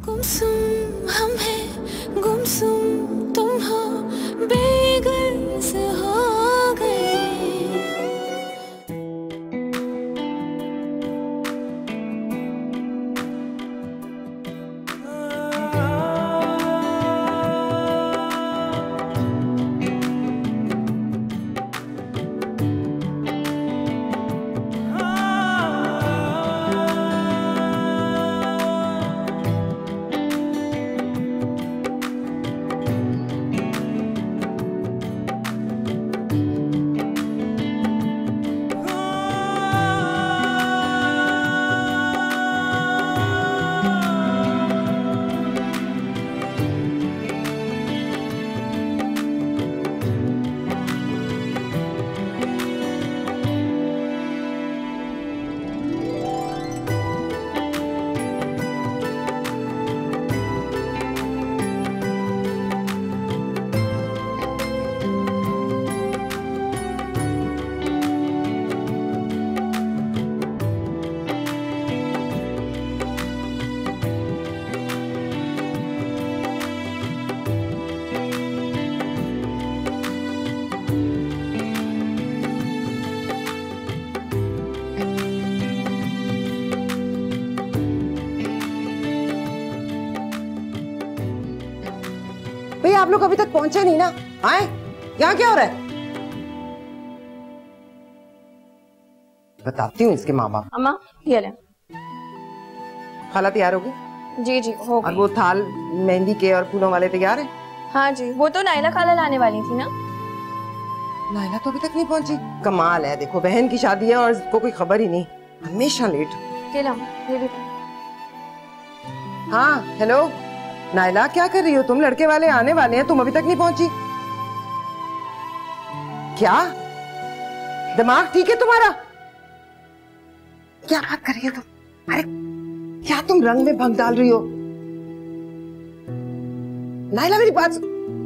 गुमसुम हम हैं, गुमसुम तुम हो, बेगर्ज हो गए। भैया आप लोग अभी तक पहुंचे नहीं ना? आए, यहाँ क्या हो रहा है? बताती हूँ इसके माँ बाप। अम्मा ये ले। खाला तैयार होगी? जी जी हो गई। और वो थाल मेहंदी के और फूलों वाले तैयार है? हाँ जी, वो तो नाइला खाला लाने वाली थी ना। नाइला तो अभी तक नहीं पहुंची। कमाल है, देखो बहन की शादी है और इसको कोई खबर ही नहीं, हमेशा लेट। ये भी। हाँ हेलो नाइला, क्या कर रही हो तुम? लड़के वाले आने वाले हैं, तुम अभी तक नहीं पहुंची। क्या दिमाग ठीक है तुम्हारा? क्या बात कर रही हो तुम? अरे क्या तुम रंग में भंग डाल रही हो? नाइला मेरी बात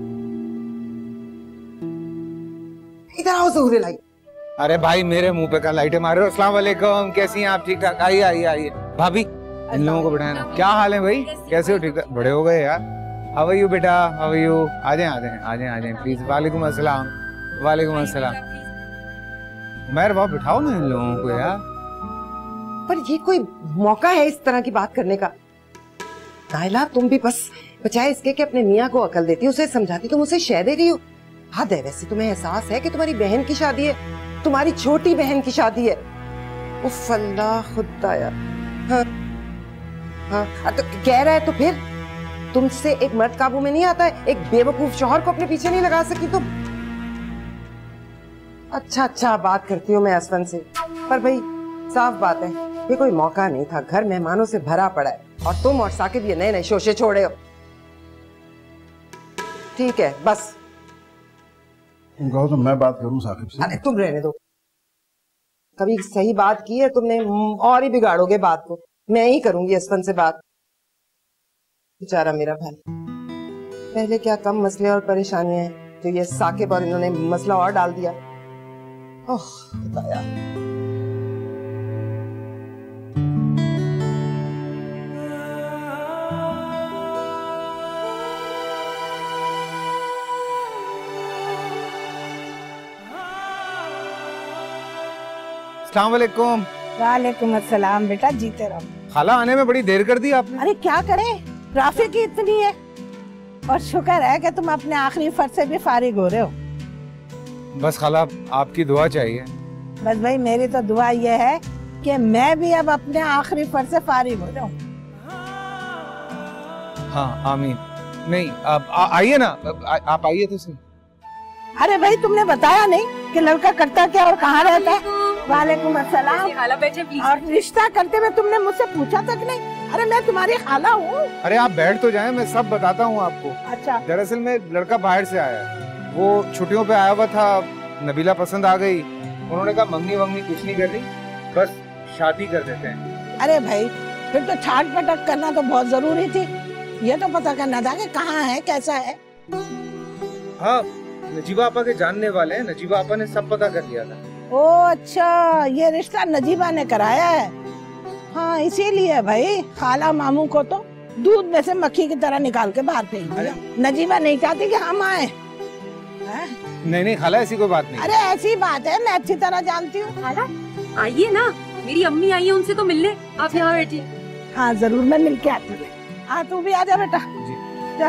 इधर आओ। ज़हूरे लाई। अरे भाई मेरे मुंह पे का लाइटें मारे हो। अस्सलाम वालेकुम, कैसी हैं आप? ठीक ठाक? आइए आइए आइए। भाभी इन लोगों को बिठाना। क्या हाल है भाई, कैसे हो? ठीक ठाक? बड़े हो गए यार। हाउ आर यू बेटा, हाउ आर यू? आ जाए आ जाए आ जाए आ जाए प्लीज। वालेकुम अस्सलाम। वालेकुम अस्सलाम। मेहर बाप बिठाओ ना इन लोगों को यार। पर ये कोई मौका है इस तरह की बात करने का? नाइला तुम भी बस बचाए इसके कि अपने मियाँ को अकल देती, उसे समझाती, तुम उसे शह दे रही हो। हद है। वैसे तुम्हें एहसास है कि तुम्हारी बहन की शादी है, तुम्हारी छोटी बहन की शादी है। उफ अल्लाह खुदाया। हाँ हाँ तो कह रहा है तो फिर तुमसे एक मर्द काबू में नहीं आता है? एक बेवकूफ शौहर को अपने पीछे नहीं लगा सकी तुम? अच्छा बात करती हूँ मैं असफन से, पर भाई साफ बात है ये कोई मौका नहीं था। घर मेहमानों से भरा पड़ा है और तुम और साकिब ये नए नए शोशे छोड़े हो। ठीक है बस। तुम कहो तो मैं बात करूं साकिब से? अरे तुम रहने दो, कभी सही बात की है तुमने और ही बिगाड़ोगे बात को। मैं ही करूंगी असफन से बात। बेचारा मेरा भाई, पहले क्या कम मसले और परेशानियां हैं, जो ये साकिब और इन्होंने मसला और डाल दिया। ओह खुदाया। अस्सलाम वालेकुम। वालेकुम अस्सलाम। बेटा जीते रहो। खाला आने में बड़ी देर कर दी आपने। अरे क्या करें, ट्रैफिक ही इतनी है। और शुक्र है कि तुम अपने आखिरी फर्ज से भी फारिग हो रहे हो। बस खाला आपकी दुआ चाहिए। बस भाई मेरी तो दुआ ये है कि मैं भी अब अपने आखिरी फर्ज से फारिग हो जाऊं। हाँ आमीन। नहीं आप आइए ना, आप आइए तो सही। अरे भाई तुमने बताया नहीं कि लड़का करता क्या और कहाँ रहता है? वालेकुम अस्सलाम। खाला बैठे प्लीज। और रिश्ता करते हुए तुमने मुझसे पूछा तक नहीं? अरे मैं तुम्हारी खाला हूँ। अरे आप बैठ तो जाएं, मैं सब बताता हूँ आपको। अच्छा। दरअसल में लड़का बाहर से आया है, वो छुट्टियों पे आया हुआ था। नबीला पसंद आ गई, उन्होंने कहा मंगनी वंगनी कुछ नहीं करनी, बस शादी कर देते हैं। अरे भाई फिर तो छाट पटक करना तो बहुत जरूरी थी। ये तो पता करना था कि कहाँ है, कैसा है। हाँ नजीबा आपा के जानने वाले हैं, नजीबा आपा ने सब पता कर लिया था। ओ अच्छा, ये रिश्ता नजीबा ने कराया है। हाँ इसीलिए भाई खाला मामू को तो दूध में से मक्खी की तरह निकाल के बाहर फेंक दिया। नजीबा नहीं चाहती कि हम आए। नहीं नहीं खाला, ऐसी कोई बात नहीं। अरे ऐसी बात है, मैं अच्छी तरह जानती हूँ। खाला आइए ना, मेरी अम्मी आई है, उनसे तो मिलने। आप यहाँ बैठिए। हाँ जरूर, मैं मिल के आती हूँ। हाँ तू भी आ जा बेटा। जा।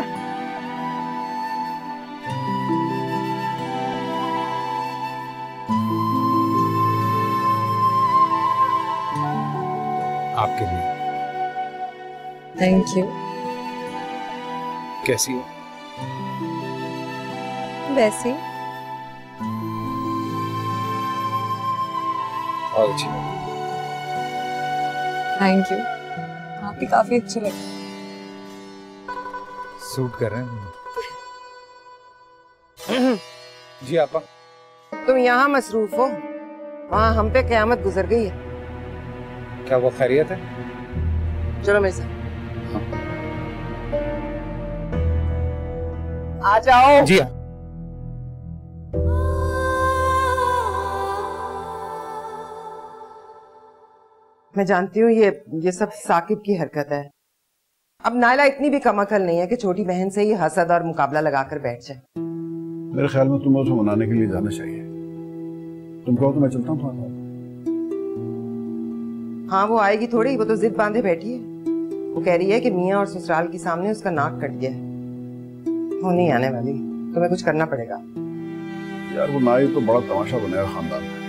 आपके लिए। Thank you. कैसी हो? वैसे और अच्छी हो। थैंक यू, आप भी काफी अच्छे लगे। सूट कर रहे हैं। जी आपा। तुम यहाँ मसरूफ हो, वहाँ हम पे कयामत गुजर गई है। क्या वो खैरियत है? चलो मेरे साथ। आ जाओ। जी हाँ। मैं जानती हूँ ये सब साकिब की हरकत है। अब नायला इतनी भी कम अकल नहीं है कि छोटी बहन से ही हसद और मुकाबला लगाकर बैठ जाए। मेरे ख्याल में तुम्हें उसे मनाने के लिए जाना चाहिए। तुम कहो तो मैं चलता हूँ तुम्हारे साथ। हाँ वो आएगी थोड़ी, वो तो जिद बांधे बैठी है। वो कह रही है कि मियाँ और ससुराल के सामने उसका नाक कट गया है। वो नहीं आने वाली, तुम्हें कुछ करना पड़ेगा। यार वो ना ही तो बड़ा तमाशा बनाया खानदान में।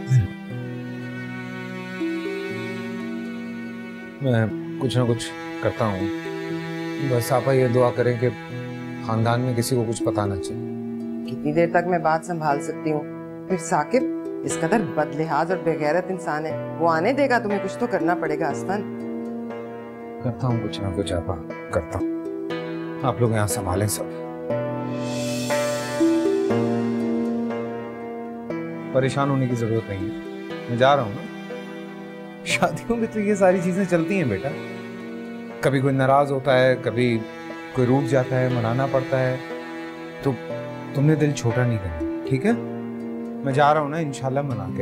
मैं कुछ ना कुछ करता हूँ, बस आपा ये दुआ करें कि खानदान में किसी को कुछ पता ना चले। कितनी देर तक मैं बात संभाल सकती हूँ? फिर साकिब इस कदर बदलिहाज और बेगैरत इंसान है, वो आने देगा? तुम्हें कुछ तो करना पड़ेगा असफन। करता हूँ कुछ ना कुछ आपा, करता हूँ। आप लोग यहाँ संभालें सब। परेशान होने की जरूरत नहीं है, मैं जा रहा हूँ ना। शादियों में तो ये सारी चीजें चलती हैं बेटा। कभी कोई नाराज होता है, कभी कोई रूठ जाता है, मनाना पड़ता है। तो तुमने दिल छोटा नहीं करना, ठीक है? मैं जा रहा हूँ ना, इंशाल्लाह मना के।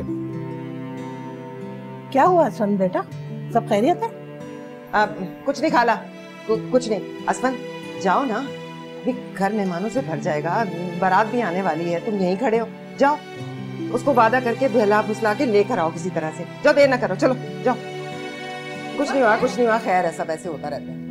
क्या हुआ असफन बेटा, सब खैरियत है? अब कुछ नहीं खाला, कुछ नहीं। असफन जाओ ना, अभी घर मेहमानों से भर जाएगा, बारात भी आने वाली है। तुम यहीं खड़े हो, जाओ उसको वादा करके बहला फुसला के लेकर आओ किसी तरह से। जाओ, देर ना करो, चलो जाओ। कुछ नहीं हुआ, कुछ नहीं हुआ, खैर है, सब ऐसे होता रहता है।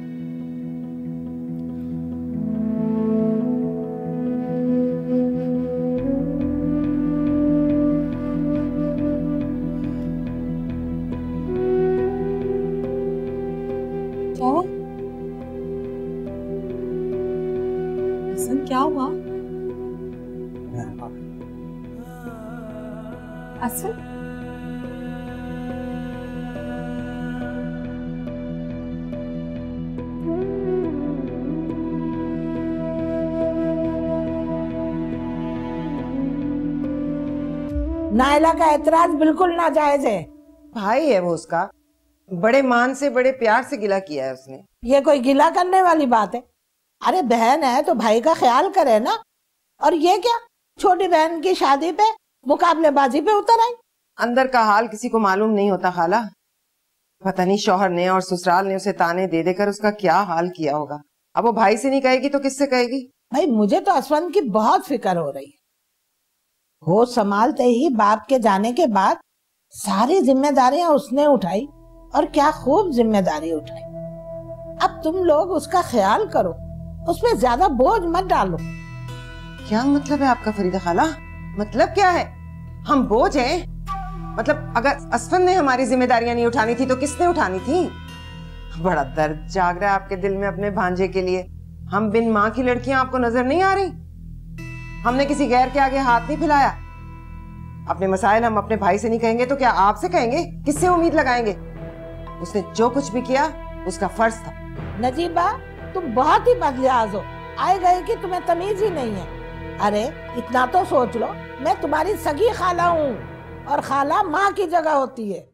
क्या हुआ? असल नायला का एतराज बिल्कुल नाजायज है। भाई है वो उसका, बड़े मान से बड़े प्यार से गिला किया है उसने। ये कोई गिला करने वाली बात है? अरे बहन है तो भाई का ख्याल करे ना। और ये क्या, छोटी बहन की शादी पे मुकाबलेबाजी पे उतर आई? अंदर का हाल किसी को मालूम नहीं होता खाला। पता नहीं शौहर ने और ससुराल ने उसे ताने दे देकर उसका क्या हाल किया होगा। अब वो भाई से नहीं कहेगी तो किससे कहेगी? भाई मुझे तो असफन की बहुत फिक्र हो रही है। होश संभालते ही बाप के जाने के बाद सारी जिम्मेदारियां उसने उठाई, और क्या खूब जिम्मेदारी उठाई। अब तुम लोग उसका ख्याल करो, उसमें ज्यादा बोझ मत डालो। क्या मतलब है आपका फरीदा खाला? मतलब क्या है? हम बोझ हैं? मतलब अगर असफन ने हमारी जिम्मेदारियां नहीं उठानी थी तो किसने उठानी थी? बड़ा दर्द जाग रहा है आपके दिल में अपने भांजे के लिए। हम बिन माँ की लड़कियां आपको नजर नहीं आ रही? हमने किसी गैर के आगे हाथ नहीं फैलाया। अपने मसाइल हम अपने भाई से नहीं कहेंगे तो क्या आपसे कहेंगे? किससे उम्मीद लगाएंगे? उसने जो कुछ भी किया उसका फर्ज था। नजीबा तुम बहुत ही बदलियाज हो, आए गए कि तुम्हें तमीज ही नहीं है। अरे इतना तो सोच लो, मैं तुम्हारी सगी खाला हूँ और खाला माँ की जगह होती है।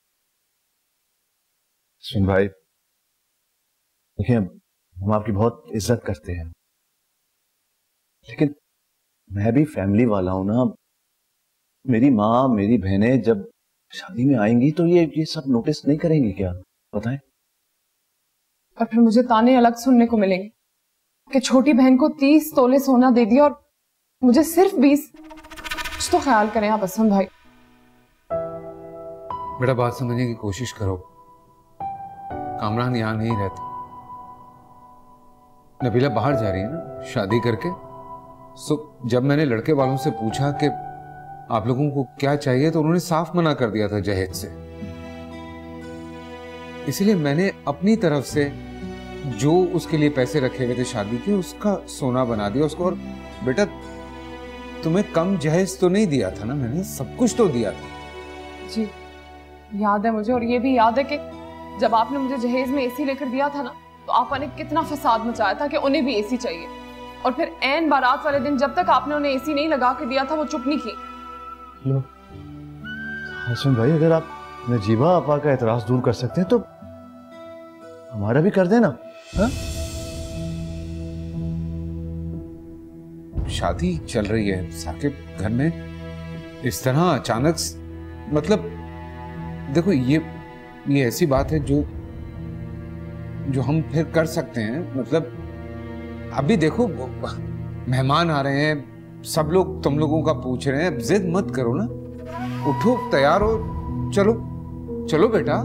सुन भाई, देखिए हम आपकी बहुत इज्जत करते हैं, लेकिन मैं भी फैमिली वाला हूं ना। मेरी माँ मेरी बहनें जब शादी में आएंगी तो ये सब नोटिस नहीं करेंगी क्या? बताएं। और फिर मुझे ताने अलग सुनने को मिलेंगे कि छोटी बहन को 30 तोले सोना दे दिया और मुझे सिर्फ 20। कुछ तो ख्याल करें आप असलम भाई। बेटा बात समझने की कोशिश करो। कामरान यहाँ नहीं रहता, नबीला बाहर जा रही है ना शादी करके। सो जब मैंने लड़के वालों से पूछा कि आप लोगों को क्या चाहिए तो उन्होंने साफ मना कर दिया था जहेज से। इसलिए मैंने अपनी तरफ से जो उसके लिए पैसे रखे हुए थे शादी के, उसका सोना बना दिया उसको। और बेटा तुम्हें कम जहेज तो नहीं दिया था ना मैंने, सब कुछ तो दिया था। जी याद है मुझे, और ये भी याद है कि जब आपने मुझे जहेज में एसी लेकर दिया था ना तो आपने कितना फसाद मचाया था कि उन्हें भी एसी चाहिए। और फिर ऐन बारात वाले दिन जब तक आपने उन्हें एसी नहीं लगा के दिया था वो चुप नहीं की। लो हसन भाई, अगर आप नजीबा आपा का एतराज दूर कर सकते हैं तो हमारा भी कर देना। हाँ? शादी चल रही है साकिब घर में, इस तरह अचानक मतलब देखो ये ऐसी बात है जो हम फिर कर सकते हैं। मतलब अभी देखो मेहमान आ रहे हैं, सब लोग तुम लोगों का पूछ रहे हैं, जिद मत करो ना, उठो तैयार हो, चलो चलो बेटा।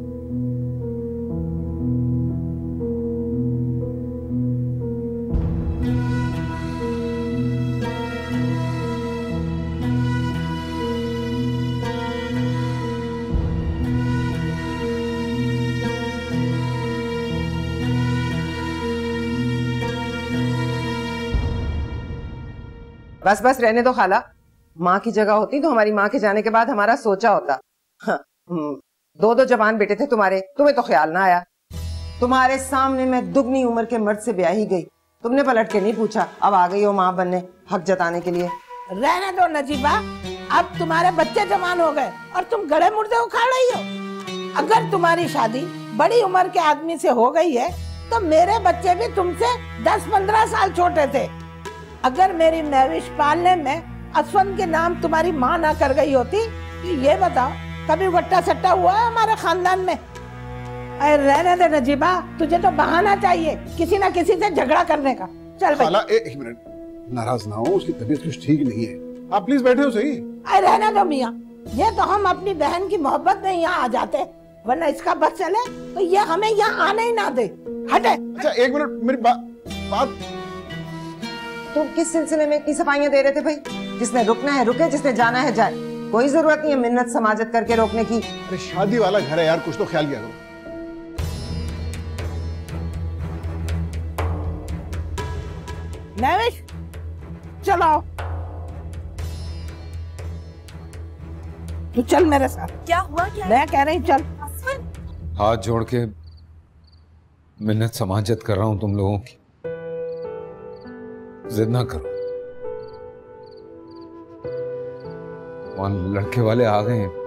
बस बस रहने दो खाला, माँ की जगह होती तो हमारी माँ के जाने के बाद हमारा सोचा होता। हाँ, दो जवान बेटे थे तुम्हारे, तुम्हें तो ख्याल ना आया। तुम्हारे सामने मैं दुगनी उम्र के मर्द से ब्याही गई, तुमने पलट के नहीं पूछा। अब आ गई हो माँ बनने, हक जताने के लिए। रहने दो नजीबा, अब तुम्हारे बच्चे जवान हो गए और तुम गड़े मुर्दे उखाड़ रही हो। अगर तुम्हारी शादी बड़ी उम्र के आदमी से हो गई है तो मेरे बच्चे भी तुमसे 10-15 साल छोटे थे। अगर मेरी महविश पालने में असफन के नाम तुम्हारी माँ ना कर गई होती तो ये बताओ कभी वट्टा सट्टा हुआ है हमारे खानदान में? अरे रहने दे नजीबा, तुझे तो बहाना चाहिए किसी ना किसी से झगड़ा करने का। चल भाई। खाला एक मिनट, नाराज ना हो, उसकी तबीयत कुछ ठीक नहीं है, आप प्लीज बैठे हो सही। अरे रहने दो मियाँ, ये तो हम अपनी बहन की मोहब्बत में यहाँ आ जाते, वरना इसका बस चले तो ये हमें यहाँ आने ही ना दे। हटे। अच्छा एक मिनट, मेरी बात तुम किस सिलसिले में इतनी सफाइयां दे रहे थे भाई? जिसने रुकना है रुके, जिसने जाना है जाए, कोई जरूरत नहीं है मिन्नत समाजत करके रोकने की। अरे शादी वाला घर है यार, कुछ तो ख्याल किया करो। नविश चलो, तू चल मेरे साथ। क्या हुआ? क्या मैं कह रही चल। हाथ जोड़ के मिन्नत समाजत कर रहा हूं तुम लोगों की, जिद ना करो। वहां लड़के वाले आ गए हैं,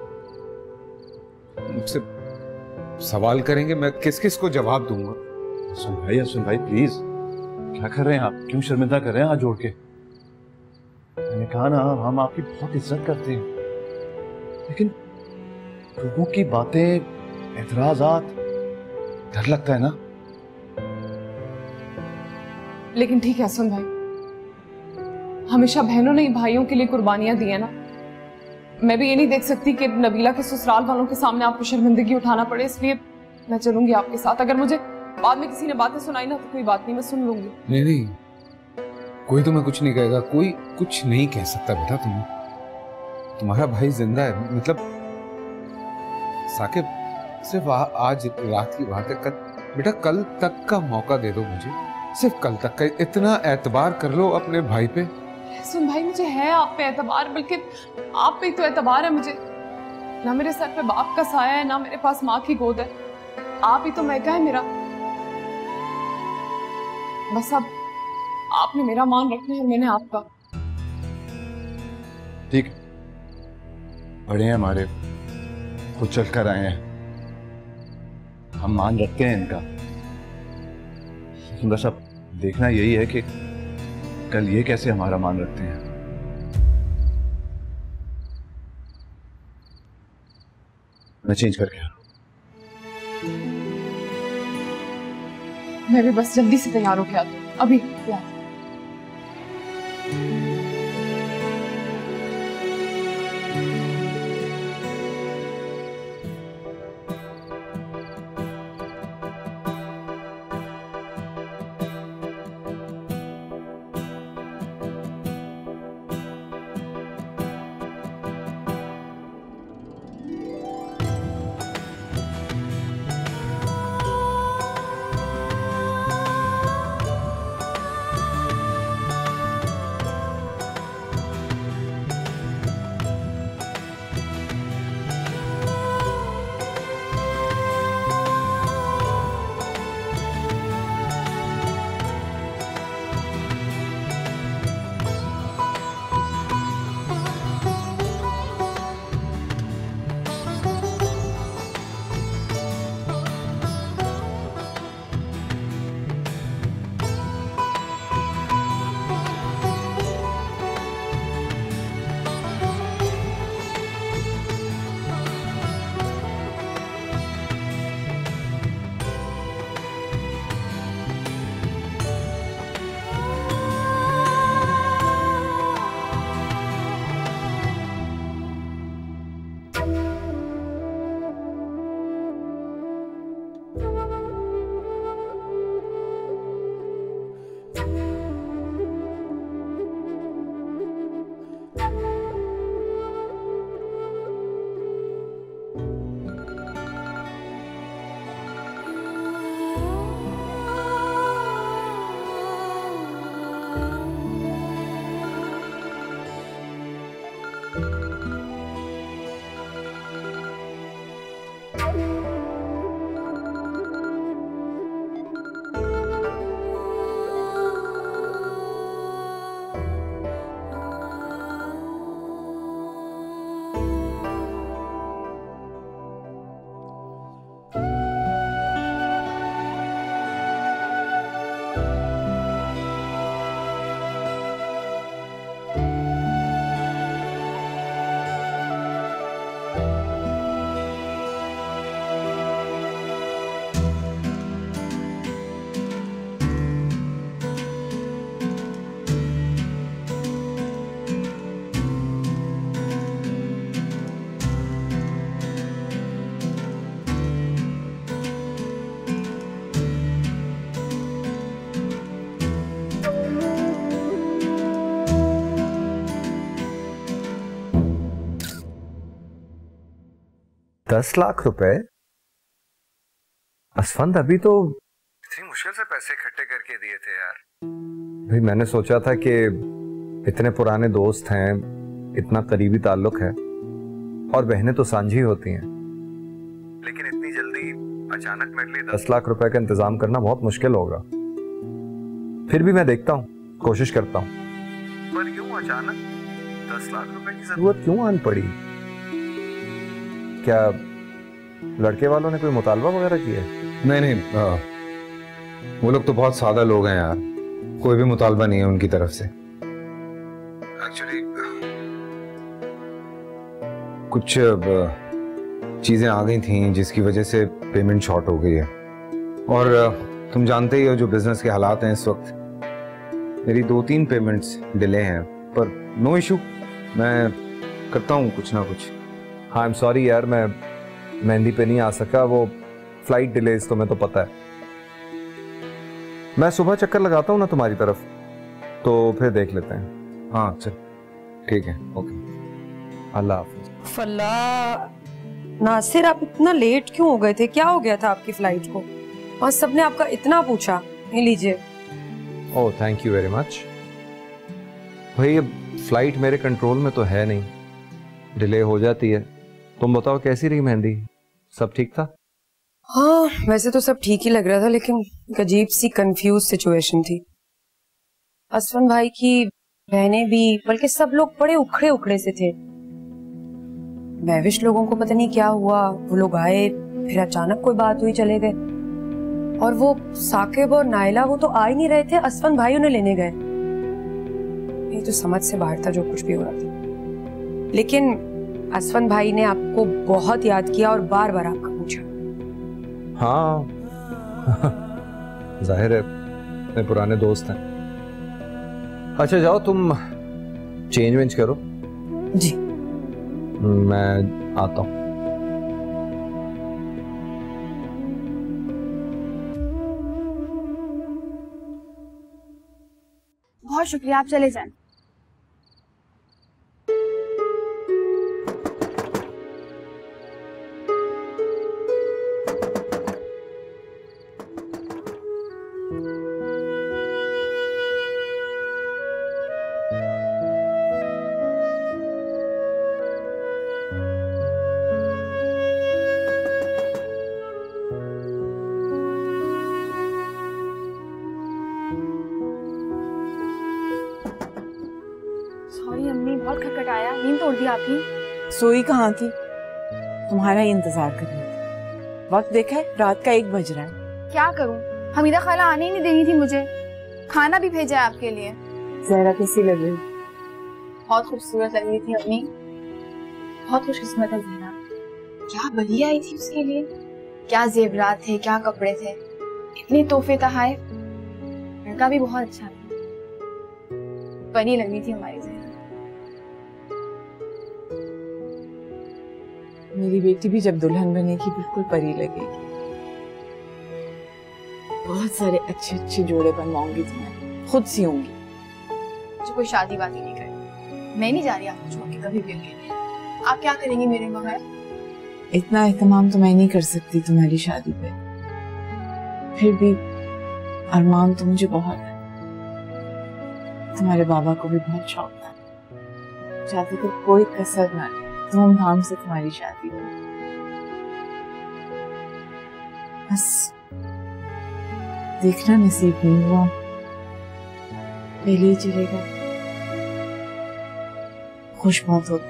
मुझसे सवाल करेंगे, मैं किस किस को जवाब दूंगा? सुन भाई प्लीज, क्या कर रहे हैं आप? क्यों शर्मिंदा कर रहे हैं हाथ जोड़ के? मैंने कहा ना हम आपकी बहुत इज्जत करते हैं, लेकिन लोगों की बातें, एतराजात, डर लगता है ना। लेकिन ठीक है सुन भाई, हमेशा बहनों ने ही भाइयों के लिए कुर्बानियां दी है ना। मैं भी ये नहीं देख सकती कि नबीला के ससुराल वालों के सामने आपको शर्मिंदगी उठाना पड़े, इसलिए मैं चलूंगी आपके साथ। अगर मुझे बाद में किसी ने बातें सुनाई ना तो कोई बात नहीं, मैं सुन लूंगी। नहीं, कोई तुम्हें कुछ नहीं कहेगा, कोई कुछ नहीं कह सकता बेटा। तुम्हारा भाई जिंदा है। मतलब साकिब, सिर्फ आज रात की बात है, बेटा कल तक का मौका दे दो मुझे, सिर्फ कल तक का। इतना एतबार कर लो अपने भाई पे। सुन भाई, मुझे है आप पे एतबार, बल्कि आप पे तो एतबार है मुझे। ना मेरे सर पे बाप का साया है, ना मेरे पास माँ की गोद है, आप ही तो महका है मेरा। बस अब आपने मेरा मान रखना है, मैंने आपका। ठीक, बड़े हैं हमारे, खुद चल कर आए हैं, हम मान रखते हैं इनका। लेकिन बस अब देखना यही है कि कल ये कैसे हमारा मान रखते हैं। मैं चेंज करके आ रहा हूं। मैं भी बस जल्दी से तैयार होके आती हूँ अभी। ₹10,00,000? असफंद अभी तो इतनी मुश्किल से पैसे इकट्ठे करके दिए थे यार। भाई मैंने सोचा था कि इतने पुराने दोस्त हैं, इतना करीबी ताल्लुक है और बहनें तो सांझी होती हैं, लेकिन इतनी जल्दी अचानक मेरे लिए ₹10,00,000 का इंतजाम करना बहुत मुश्किल होगा। फिर भी मैं देखता हूँ, कोशिश करता हूँ। पर यूं अचानक ₹10,00,000 की जरूरत क्यों आन पड़ी? क्या लड़के वालों ने कोई मुतालबा वगैरह किया? नहीं, वो लोग तो बहुत सादा लोग हैं यार, कोई भी मुतालबा नहीं है उनकी तरफ से। एक्चुअली कुछ चीजें आ गई थी जिसकी वजह से पेमेंट शॉर्ट हो गई है, और तुम जानते ही हो जो बिजनेस के हालात हैं इस वक्त। मेरी 2-3 पेमेंट्स डिले हैं, पर नो इशू, मैं करता हूँ कुछ ना कुछ। हाँ, आई एम सॉरी यार, मैं मेहंदी पे नहीं आ सका, वो फ्लाइट डिलेज तो मैं तो पता है। मैं सुबह चक्कर लगाता हूँ ना तुम्हारी तरफ, तो फिर देख लेते हैं। हाँ चल ठीक है, ओके, अल्लाह हाफिज। फल्लाह नासिर, आप इतना लेट क्यों हो गए थे? क्या हो गया था आपकी फ्लाइट को? और सबने आपका इतना पूछा। ये लीजिए। Oh thank you very much. भाई अब फ्लाइट मेरे कंट्रोल में तो है नहीं, डिले हो जाती है। तुम बताओ कैसी रही मेहंदी, सब ठीक था? हाँ वैसे तो सब ठीक ही लग रहा था, लेकिन एक अजीब सी कंफ्यूज सिचुएशन थी। असफन भाई की बहनें भी, बल्कि सब लोग बड़े उखड़े उखड़े से थे। महविश लोगों को पता नहीं क्या हुआ, वो लोग आए, फिर अचानक कोई बात हुई, चले गए। और वो साकिब और नाइला, वो तो आ ही नहीं रहे थे, असफन भाई उन्हें लेने गए। ये तो समझ से बाहर था जो कुछ भी हो रहा था। लेकिन असफन भाई ने आपको बहुत याद किया और बार बार आपका पूछा। हाँ जाहिर है अपने पुराने दोस्त हैं। अच्छा जाओ तुम चेंज वेंज करो। जी मैं आता हूँ। बहुत शुक्रिया, आप चले जाएं। सॉरी अम्मी, बहुत खटखटाया, नींद तोड़ दी आपकी। सोई कहाँ थी? तुम्हारा ही इंतजार कर रही थी। वक्त देखा है, रात का 1 बज रहा है। क्या करूं, हमीदा खाला आने ही नहीं देनी थी मुझे। खाना भी भेजा है आपके लिए। जहरा कैसी लग रही? बहुत खूबसूरत लग रही थी अम्मी, बहुत खुशकिस्मत है ज़हरा। क्या बली आई थी उसके लिए, क्या जेवरात थे, क्या कपड़े थे, इतने तोहफे तहाए। लड़का भी बहुत अच्छा था, बनी लग रही थी हमारी ज़हरा। मेरी बेटी भी जब दुल्हन बनेगी बिल्कुल परी लगेगी। बहुत सारे अच्छे अच्छे जोड़े बनवाऊंगी तुम्हें, खुद सियूंगी। मुझे कोई शादी वादी नहीं करनी, मैं नहीं जा रही आपको छोड़ के कभी भी अकेले। आप क्या करेंगी मेरे बगैर? इतना एहतमाम तो मैं नहीं कर सकती तुम्हारी शादी पे, फिर भी अरमान तो मुझे बहुत है। तुम्हारे बाबा को भी बहुत शौक था, चाहते थे कोई कसर ना रहे, धूमधाम से तुम्हारी शादी हो। बस देखना नसीब नहीं हुआ, पहले ही चलेगा। खुश बहुत होता।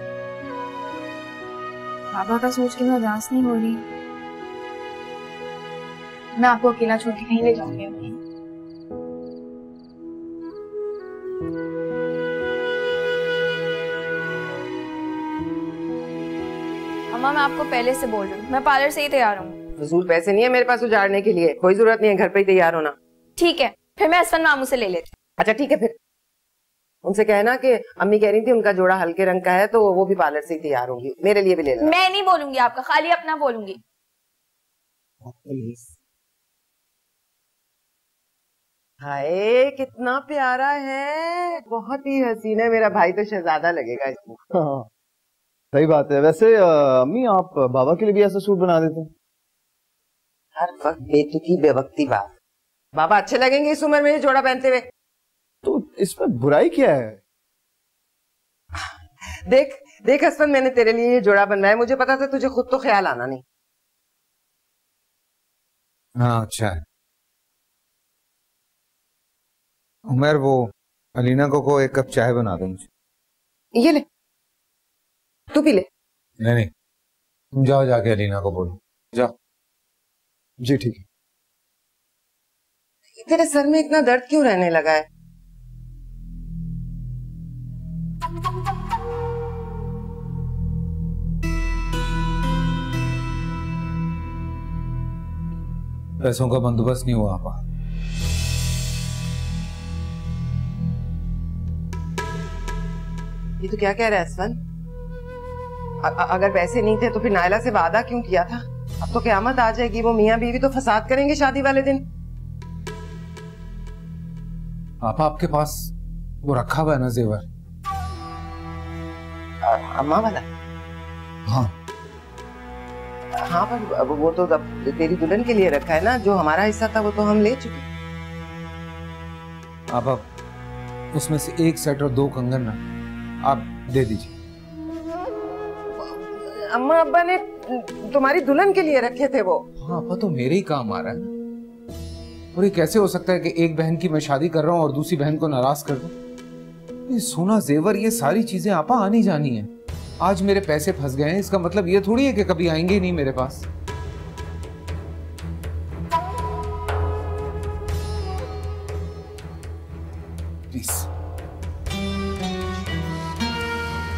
बाबा का सोच के मैं उदास नहीं हो रही। मैं आपको अकेला छोड़ के कहीं ले जाऊंगी अम्मी। अम्मा मैं आपको पहले से बोल रही हूँ, मैं पार्लर से ही तैयार हूँ। फजूल पैसे नहीं है मेरे पास उजाड़ने के लिए, कोई जरूरत नहीं है, घर पे ही तैयार होना। ठीक है, फिर मैं असफन मामू से ले लेती। अच्छा ठीक है, फिर उनसे कहना कि अम्मी कह रही थी उनका जोड़ा हल्के रंग का है तो वो भी पार्लर से ही तैयार होंगी, मेरे लिए भी ले लेना। मैं नहीं बोलूंगी आपका, खाली अपना बोलूंगी। हाय कितना प्यारा है, बहुत ही हसीन है, मेरा भाई तो शहजादा लगेगा इसको। हाँ, सही बात है। वैसे अम्मी आप बाबा के लिए भी ऐसा सूट बना देते हैं? हर वक्त बेतुकी बेवक्ती बात। बाबा अच्छे लगेंगे इस उम्र में ये जोड़ा पहनते हुए? तो इसमें बुराई क्या है? देख देख हसन, मैंने तेरे लिए ये जोड़ा बनवाया, मुझे पता था तुझे खुद तो ख्याल आना नहीं। हाँ अच्छा है। उमर वो अलीना को एक कप चाय बना दो मुझे। ये ले, तू पी ले। नहीं नहीं, तुम जाओ जाके अलीना को बोलो, जाओ। जी ठीक है। तेरे सर में इतना दर्द क्यों रहने लगा है? पैसों का बंदोबस्त नहीं हुआ आपा। ये तो क्या कह रहा है असफन? अगर पैसे नहीं थे तो फिर नायला से वादा क्यों किया था? अब तो क़यामत आ जाएगी, वो मियां बीवी तो फसाद करेंगे शादी वाले दिन। आपा आपके पास वो रखा हुआ है ना जेवर? अम्मा वाला? हाँ हाँ, पर वो तो तेरी दुल्हन के लिए रखा है ना, जो हमारा हिस्सा था वो तो हम ले चुके। आप उसमें से एक सेट और 2 कंगन ना आप दे दीजिए। अम्मा अब्बा ने तुम्हारी दुल्हन के लिए रखे थे वो। हाँ आपा, तो मेरे ही काम आ रहा है। और ये कैसे हो सकता है कि एक बहन की मैं शादी कर रहा हूँ और दूसरी बहन को नाराज कर दूं? ये सोना जेवर ये सारी चीजें आपा आनी जानी है। आज मेरे पैसे फंस गए हैं, इसका मतलब ये थोड़ी है कि कभी आएंगे ही नहीं मेरे पास। प्लीज।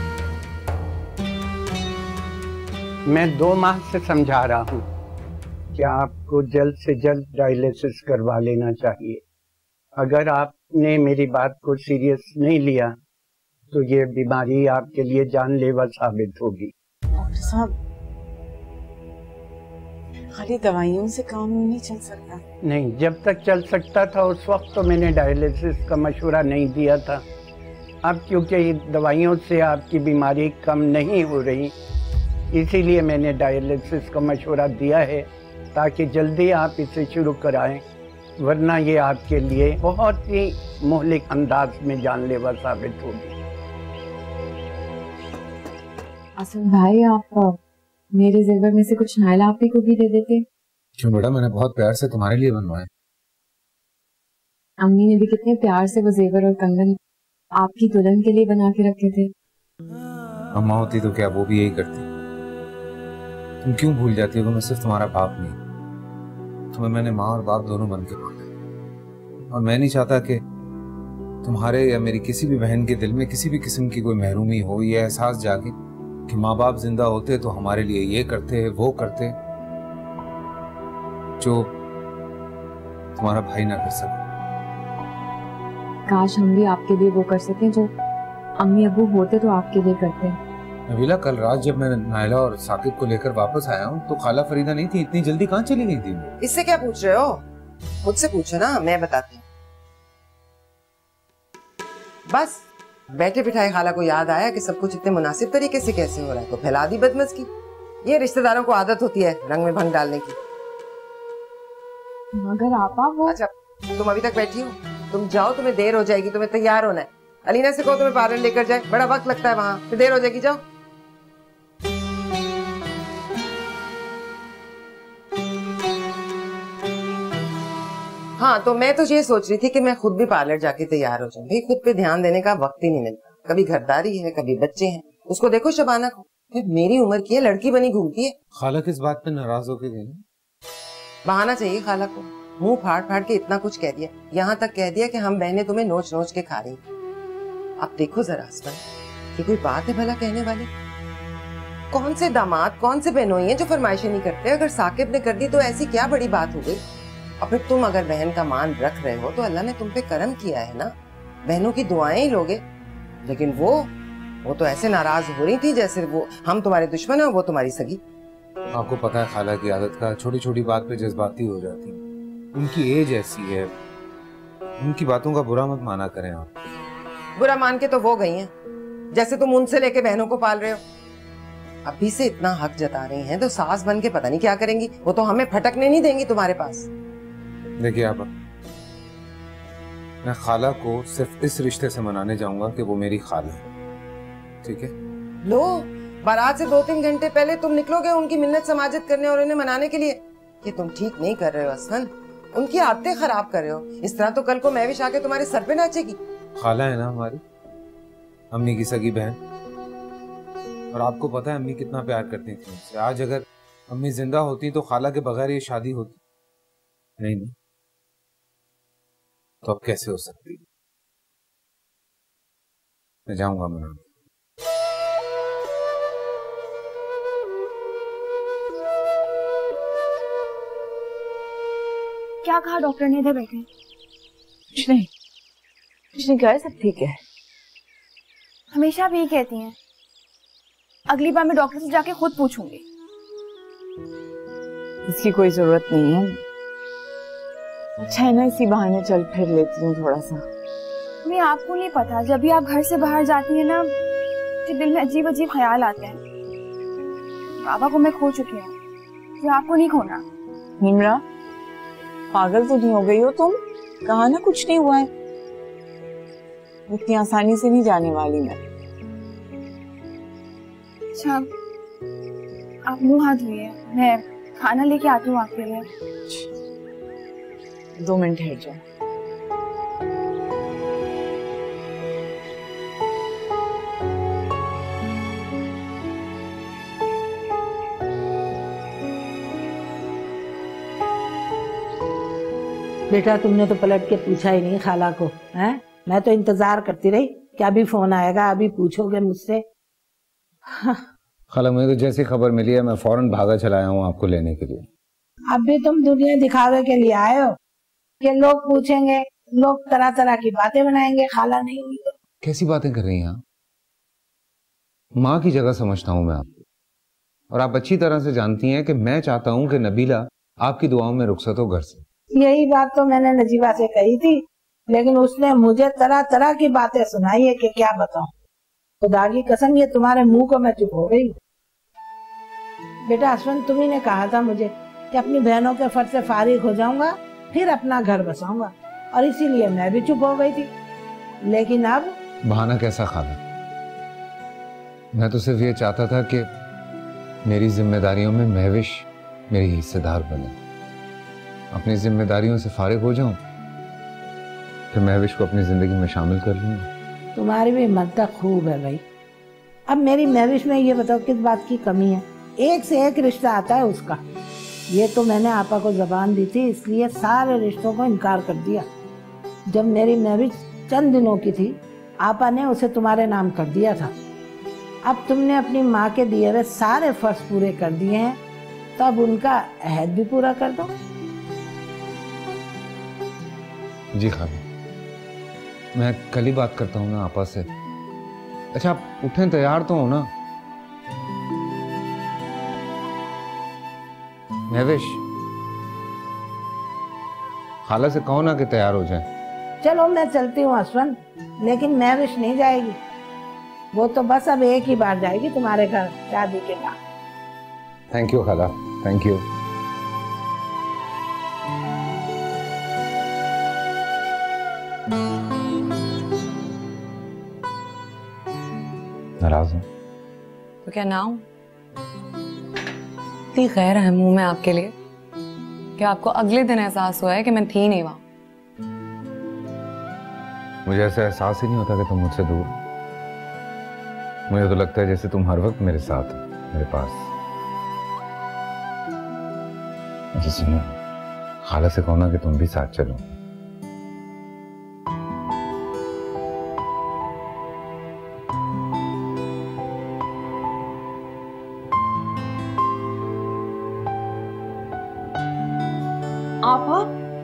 मैं 2 माह से समझा रहा हूं, कि आपको जल्द से जल्द डायलिसिस करवा लेना चाहिए। अगर आपने मेरी बात को सीरियस नहीं लिया तो ये बीमारी आपके लिए जानलेवा साबित होगी। डॉक्टर साहब, खाली दवाइयों से काम नहीं चल सकता। नहीं, जब तक चल सकता था उस वक्त तो मैंने डायलिसिस का मशवरा नहीं दिया था। अब क्योंकि दवाइयों से आपकी बीमारी कम नहीं हो रही, इसीलिए मैंने डायलिसिस का मशवरा दिया है ताकि जल्दी आप इसे शुरू कराएं, वरना ये आपके लिए बहुत ही मुहलिक अंदाज में जानलेवा साबित होगी। असलम भाई, आप मेरे जेवर में से कुछ नायला आपी को भी दे देते। क्यों बेटा, मैंने बहुत प्यार से तुम्हारे लिए बनवाए। अम्मी ने भी कितने प्यार से वो जेवर और कंगन आपकी दुल्हन के लिए बना के रखे थे। अम्मा होती तो क्या वो भी यही करती। तुम क्यों भूल जाती हो कि मैं सिर्फ तुम्हारा बाप नहीं, तुम्हें मैंने माँ और बाप दोनों बन के पाला। और मैं नहीं चाहता कि तुम्हारे या मेरी किसी भी बहन के दिल में किसी भी किस्म की कोई महरूमी हो, या एहसास जागे कि माँ बाप जिंदा होते तो हमारे लिए ये करते वो करते जो तुम्हारा भाई ना कर सके। काश हम भी आपके लिए वो कर सकें जो अम्मी अबू होते तो आपके लिए करते। नबीला, कल रात जब मैं नायला और साकिब को लेकर वापस आया हूँ तो खाला फरीदा नहीं थी। इतनी जल्दी कहाँ चली गई थी? इससे क्या पूछ रहे हो? मुझसे पूछो ना, मैं बताती हूँ। बस बैठे बिठाए खाला को याद आया कि सब कुछ इतने मुनासिब तरीके से कैसे हो रहा है, तो फैला दी बदमज़गी। ये रिश्तेदारों को आदत होती है रंग में भंग डालने की। मगर आपा वो... अच्छा, तुम अभी तक बैठी हो? तुम जाओ, तुम्हें देर हो जाएगी, तुम्हें तैयार होना है। अलीना से कहो तुम्हें पार्लर लेकर जाए, बड़ा वक्त लगता है वहां, फिर देर हो जाएगी। जाओ। हाँ, तो मैं तो ये सोच रही थी कि मैं खुद भी पार्लर जाके तैयार हो जाऊं। भाई खुद पे ध्यान देने का वक्त ही नहीं मिलता। कभी घरदारी है, कभी बच्चे हैं। उसको देखो शबाना को, फिर मेरी उम्र की है, लड़की बनी घूमती है। खाला किस बात पे नाराज होके गई? बहाना चाहिए खाला को। मुंह फाड़ फाड़ के इतना कुछ कह दिया, यहाँ तक कह दिया कि हम बहनें तुम्हें नोच नोच के खा रही। अब देखो जरा आसमान, ये कोई बात है भला कहने वाली? कौन से दामाद, कौन से बहनोई हैं जो फरमाइशें नहीं करते? अगर साकिब ने कर दी तो ऐसी क्या बड़ी बात हो गई? और फिर तुम अगर बहन का मान रख रहे हो तो अल्लाह ने तुम पे करम किया है ना, बहनों की दुआएं ही लोगे। लेकिन वो तो ऐसे नाराज हो रही थी जैसे वो हम तुम्हारे दुश्मन है और वो तुम्हारी सगी। आपको पता है खाला की आदत का, छोटी छोटी बात पे जज्बाती हो जाती है। उनकी एज ऐसी है, उनकी बातों का बुरा मत माना करें आप। बुरा मान के तो वो गई हैं, जैसे तुम उनसे लेके बहनों को पाल रहे हो। अभी से इतना हक जता रही हैं तो सास बन के पता नहीं क्या करेंगी। वो तो हमें फटकने नहीं देंगी तुम्हारे पास। देखिए आप, मैं खाला को सिर्फ इस रिश्ते से मनाने जाऊंगा कि वो मेरी खाला है, ठीक है? लो, बारात से 2-3 घंटे पहले तुम निकलोगे उनकी मिन्नत समाजत करने और उन्हें मनाने के लिए। ये तुम ठीक नहीं कर रहे हो असफन, उनकी आदतें खराब कर रहे हो। इस तरह तो कल को महविश आके तुम्हारे सर पे नाचेगी। खाला है ना हमारी, अम्मी की सगी बहन, और आपको पता है अम्मी कितना प्यार करती थी मुझसे। आज अगर अम्मी जिंदा होती तो खाला के बगैर ये शादी होती नहीं, तो अब कैसे हो सकती? मैं जाऊंगा मनाने। क्या कहा डॉक्टर ने? इधर बैठे। कुछ नहीं कहा, सब ठीक है। हमेशा भी यही कहती हैं। अगली बार मैं डॉक्टर से जाके खुद पूछूंगी। इसकी कोई जरूरत नहीं है। अच्छा है ना, इसी बहाने चल फिर लेती हूँ थोड़ा सा। मैं आपको नहीं पता, जब भी आप घर से बाहर जाती हैं ना, तो दिल में अजीब अजीब ख्याल आते हैं। बाबा को मैं खो चुकी हूँ, तो आपको नहीं खोना। निमरा, पागल तो नहीं हो गई हो तुम? कहा ना कुछ नहीं हुआ है। इतनी आसानी से नहीं जाने वाली मैं। अच्छा, आप मुंह हाथ धोइए, मैं खाना लेके आती हूँ आपके लिए। 2 मिनट ठहर जाओ। बेटा, तुमने तो पलट के पूछा ही नहीं खाला को, हैं? मैं तो इंतजार करती रही कि अभी फोन आएगा, अभी पूछोगे मुझसे। खाला, मुझे तो जैसी खबर मिली है मैं फौरन भागा चला आया हूँ आपको लेने के लिए। अब भी तुम दुनिया दिखावे के लिए आए हो कि लोग पूछेंगे, लोग तरह तरह की बातें बनाएंगे, खाला नहीं हुई तो। कैसी बातें कर रही हैं आप? माँ की जगह समझता हूँ मैं आपको, और आप अच्छी तरह से जानती हैं कि मैं चाहता हूँ कि नबीला आपकी दुआओं में रुखसत हो घर से। यही बात तो मैंने नजीबा से कही थी, लेकिन उसने मुझे तरह तरह की बातें सुनाई है कि क्या बताऊं। खुदा की कसम, ये तुम्हारे मुंह को मैं चुप हो गई। बेटा असवन, तुम्ही ने कहा था मुझे कि अपनी बहनों के फर्ज से फारिग हो जाऊंगा, फिर अपना घर बसाऊंगा, और इसीलिए मैं भी चुप हो गई थी। लेकिन अब बहाना कैसा खाला? मैं तो सिर्फ ये चाहता था कि मेरी जिम्मेदारियों में महविश मेरी हिस्सेदार बने, अपनी जिम्मेदारियों से फारिग हो जाऊं, फिर महविश को अपनी जिंदगी में शामिल कर लूंगा। तुम्हारी भी मंतक खूब है भाई। अब मेरी महविश में ये बताओ किस बात की कमी है? एक से एक रिश्ता आता है उसका। ये तो मैंने आपा को जबान दी थी, इसलिए सारे रिश्तों को इनकार कर दिया। जब मेरी महविश चंद दिनों की थी, आपा ने उसे तुम्हारे नाम कर दिया था। अब तुमने अपनी माँ के दिए हुए सारे फर्ज पूरे कर दिए हैं, तो अब उनका अहद भी पूरा कर दो। जी खाला, मैं कल ही बात करता हूँ ना आपा से। अच्छा आप उठें, तैयार तो हो ना? महविश, खाला से कहो ना कि तैयार हो जाए। चलो मैं चलती हूँ असवन, लेकिन महविश नहीं जाएगी। वो तो बस अब एक ही बार जाएगी तुम्हारे घर शादी के बाद। थैंक यू खाला, थैंक यू। नाराज हूँ तो क्या ना हूं? इतनी खैर है मुंह में आपके लिए कि आपको अगले दिन एहसास हुआ है कि मैं थी नहीं वहां। मुझे ऐसा एहसास ही नहीं होता कि तुम मुझसे दूर। मुझे तो लगता है जैसे तुम हर वक्त मेरे साथ हो, मेरे पास। अच्छा सुनो, खाला से कहो ना कि तुम भी साथ चलो। आपा,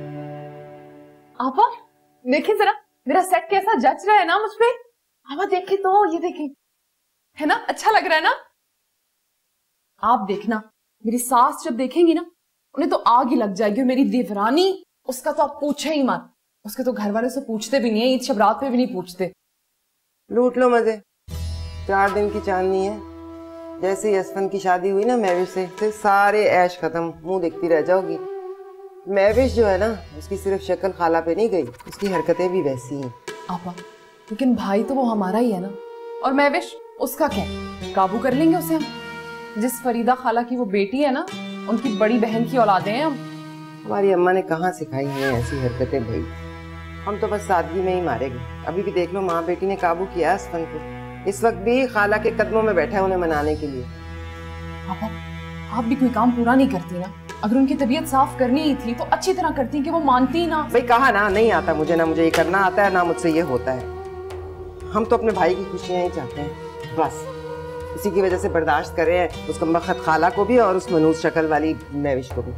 आपा देखिए जरा, मेरा सेट कैसा जच रहा है ना मुझ पे। आपा देखे तो, ये देखे, है ना, अच्छा लग रहा है ना? आप देखना, मेरी सास जब देखेंगी ना, उन्हें तो आग ही लग जाएगी। और मेरी देवरानी, उसका तो आप पूछे ही मत। उसके तो घर वाले से पूछते भी नहीं है, ईद शबरात पे भी नहीं पूछते। लूट लो मजे, 4 दिन की चांदनी है। जैसे ही असफन की शादी हुई ना महविश से, फिर सारे ऐश खत्म, मुंह देखती रह जाओगी। महविश जो है ना, उसकी सिर्फ शक्ल खाला पे नहीं गई, उसकी हरकतें भी वैसी हैं। आपा, लेकिन भाई तो वो हमारा ही है ना, और महविश उसका क्या, काबू कर लेंगे उसे हम। जिस फरीदा खाला की वो बेटी है ना, उनकी बड़ी बहन की औलादे हैं हम। हमारी अम्मा ने कहाँ सिखाई हैं ऐसी हरकतें भाई। हम तो बस सादगी में ही मारेंगे। अभी भी देख लो, माँ बेटी ने काबू किया असफन को। इस वक्त भी खाला के कदमों में बैठा है उन्हें मनाने के लिए। आपा, आप भी कोई काम पूरा नहीं करती ना। अगर उनकी तबीयत साफ करनी ही थी तो अच्छी तरह करती, कि वो मानती ही ना। भाई कहा ना, नहीं आता मुझे, ना मुझे ये करना आता है, ना मुझसे ये होता है। हम तो अपने भाई की खुशियां ही चाहते हैं बस। इसी की वजह से बर्दाश्त कर रहे हैं उस कमबख्त खाला को भी और उस मनूस शक्ल वाली महविश को भी।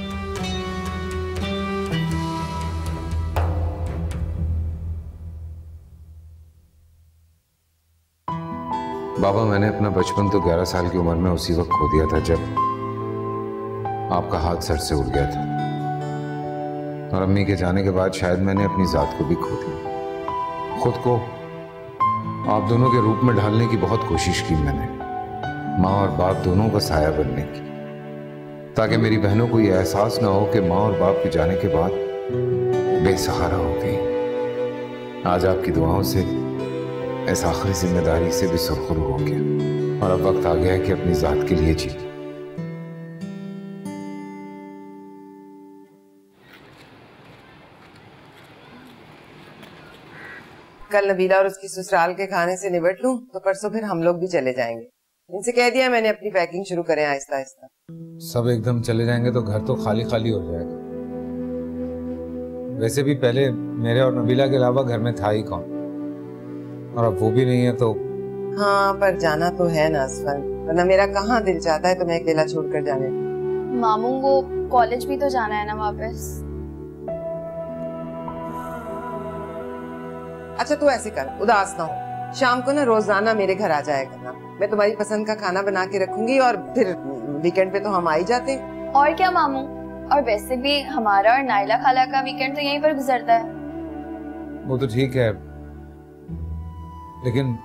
बाबा, मैंने अपना बचपन तो 11 साल की उम्र में उसी वक्त खो दिया था जब आपका हाथ सर से उड़ गया था। और अम्मी के जाने के बाद शायद मैंने अपनी जात को भी खो दिया। खुद को आप दोनों के रूप में ढालने की बहुत कोशिश की मैंने, माँ और बाप दोनों का साया बनने की, ताकि मेरी बहनों को यह एहसास ना हो कि माँ और बाप के जाने के बाद बेसहारा हो गई। आज आपकी दुआओं से इस आखिरी जिम्मेदारी से भी सुरखरू हो गया, और अब वक्त आ गया है कि अपनी जात के लिए जी। कल नबीला और उसकी ससुराल के खाने से निबट लूं तो परसों फिर हम लोग भी चले जाएंगे। इनसे कह दिया मैंने अपनी पैकिंग शुरू करें आहिस्ता आहिस्ता। सब एकदम चले जाएंगे तो घर तो खाली खाली हो जाएगा। वैसे भी पहले मेरे और नबीला के अलावा घर में था ही कौन, और अब वो भी नहीं है तो। हाँ, पर जाना तो है ना असफन, वरना मेरा कहाँ दिल चाहता है तुम्हें अकेला छोड़कर जाने। मामू, वो कॉलेज भी तो जाना है ना वापस। अच्छा तू ऐसे कर, उदास ना हो, शाम को ना रोजाना मेरे घर आ जाया करना। मैं तुम्हारी पसंद का खाना बना के रखूंगी और फिर वीकेंड पे तो हम आ ही जाते हैं। और क्या मामू, और वैसे भी हमारा और नाइला खाला का वीकेंड तो यहीं पर गुजरता है। वो तो ठीक है, लेकिन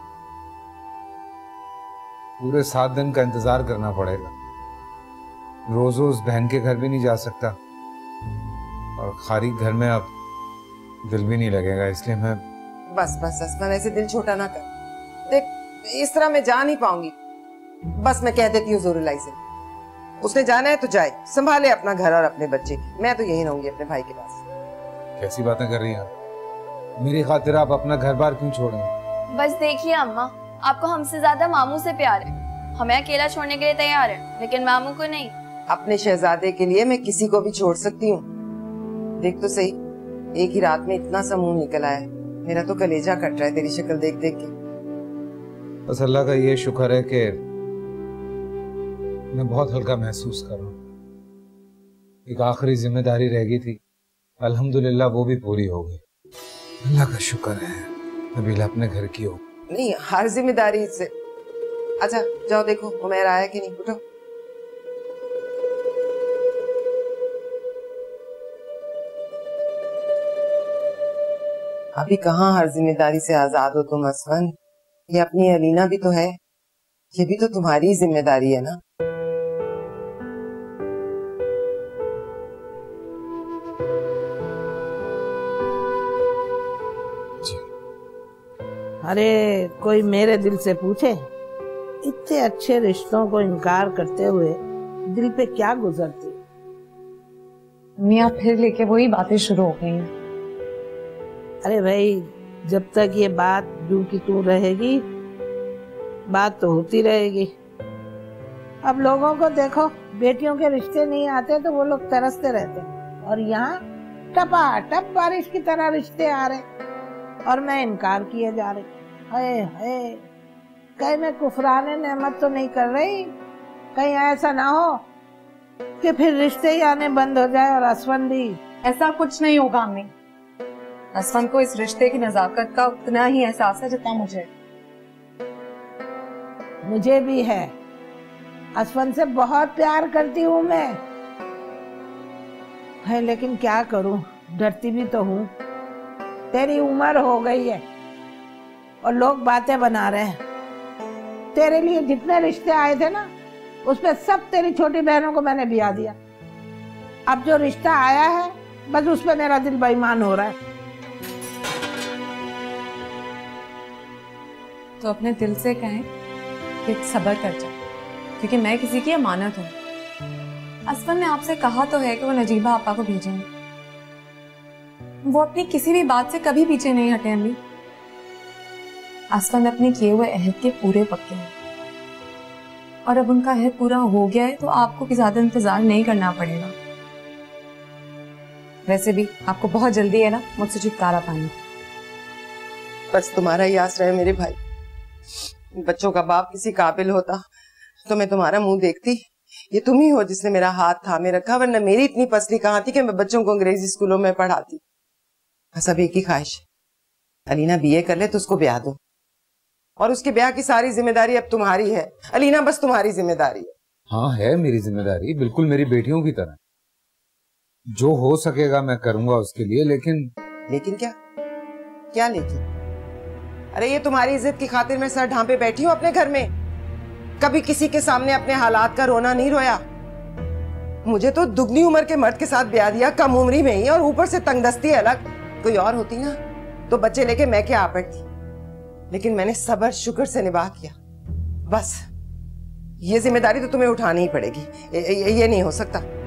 पूरे 7 दिन का इंतजार करना पड़ेगा। रोज रोज बहन के घर भी नहीं जा सकता और खारी घर में अब दिल भी नहीं लगेगा, इसलिए मैं बस बस असमान ऐसे दिल छोटा ना कर। देख इस तरह मैं जा नहीं पाऊंगी। बस मैं कह देती हूँ ज़ोरुलाई से, उसने जाना है तो जाए, संभाले अपना घर और अपने बच्चे। मैं तो यहीं रहूंगी अपने भाई के पास। कैसी बातें कर रही हैं आप? मेरी खातिर आप अपना घर बार क्यों छोड़ेंगे? बस देखिए अम्मा, आपको हमसे ज्यादा मामू से प्यार है। हमें अकेला छोड़ने के लिए तैयार है, लेकिन मामू को नहीं। अपने शहजादे के लिए मैं किसी को भी छोड़ सकती हूँ। देख तो सही, एक ही रात में इतना सा मुंह निकल आया, मेरा तो कलेजा कट रहा है तेरी शक्ल देख देख के। बस अल्लाह का ये शुक्र है कि मैं बहुत हल्का महसूस कर रहा हूँ। एक आखिरी जिम्मेदारी रह गई थी, अल्हम्दुलिल्लाह वो भी पूरी हो गई। अल्लाह का शुक्र है नबीला अपने घर की हो। नहीं, हर जिम्मेदारी से। अच्छा जाओ देखो उमैर आया कि नहीं, उठो। अभी कहाँ हर जिम्मेदारी से आजाद हो तुम असफन। ये अपनी अलीना भी तो है, ये भी तो तुम्हारी जिम्मेदारी है ना। अरे कोई मेरे दिल से पूछे, इतने अच्छे रिश्तों को इनकार करते हुए दिल पे क्या गुजरती। मियाँ फिर लेके वही बातें शुरू हो गई। अरे भाई, जब तक ये बात यूं की तू रहेगी, बात तो होती रहेगी। अब लोगों को देखो, बेटियों के रिश्ते नहीं आते तो वो लोग तरसते रहते हैं, और यहाँ टपाटप बारिश की तरह रिश्ते आ रहे और मैं इनकार किए जा रही। हाय हाय, कहीं मैं कुफराने नेमत तो नहीं कर रही। कहीं ऐसा ना हो कि फिर रिश्ते ही आने बंद हो जाए और असफन भी। ऐसा कुछ नहीं होगा अम्मी। असफन को इस रिश्ते की नजाकत का उतना ही एहसास है जितना मुझे भी है। असफन से बहुत प्यार करती हूँ मैं, है लेकिन क्या करूँ, डरती भी तो हूँ। तेरी उम्र हो गई है और लोग बातें बना रहे हैं। तेरे लिए जितने रिश्ते आए थे ना, उसमें सब तेरी छोटी बहनों को मैंने ब्याह दिया। अब जो रिश्ता आया है, बस उस पे मेरा दिल बेईमान हो रहा है। तो अपने दिल से कहें कि सब्र कर जाए, क्योंकि मैं किसी की अमानत हूँ। असफन ने आपसे कहा तो है कि वो नजीबा आपा को भेजेंगे। वो अपनी किसी भी बात से कभी पीछे नहीं हटे अम्मी। असफन अपने किए हुए अहद के पूरे पक्के हैं, और अब उनका अहद पूरा हो गया है तो आपको भी ज्यादा इंतजार नहीं करना पड़ेगा। वैसे भी आपको बहुत जल्दी है ना मुझसे छुटकारा पाने। बस तुम्हारा ही आसरा है मेरे भाई। बच्चों का बाप किसी काबिल होता तो मैं तुम्हारा मुंह देखती। ये तुम ही हो जिसने मेरा हाथ थामे रखा, वरना मेरी इतनी पसली कहाँ थी कि मैं बच्चों को अंग्रेजी स्कूलों में पढ़ाती। बस अब एक ही ख्वाहिश, अलीना बीए कर ले तो उसको ब्याह दो, और उसके ब्याह की सारी जिम्मेदारी अब तुम्हारी है। अलीना बस तुम्हारी जिम्मेदारी है। हाँ है मेरी जिम्मेदारी, बिल्कुल मेरी बेटियों की तरह। जो हो सकेगा मैं करूंगा उसके लिए, लेकिन क्या क्या लेकिन? अरे ये तुम्हारी इज्जत की खातिर मैं सर ढांपे बैठी हूँ अपने घर में। कभी किसी के सामने अपने हालात का रोना नहीं रोया। मुझे तो दुगनी उम्र के मर्द के साथ ब्याह दिया, कम उम्री में ही, और ऊपर से तंगदस्ती अलग। कोई और होती ना तो बच्चे लेके मैं क्या आ पड़ती, लेकिन मैंने सब्र शुक्र से निभा किया। बस ये जिम्मेदारी तो तुम्हें उठानी ही पड़ेगी, ये नहीं हो सकता।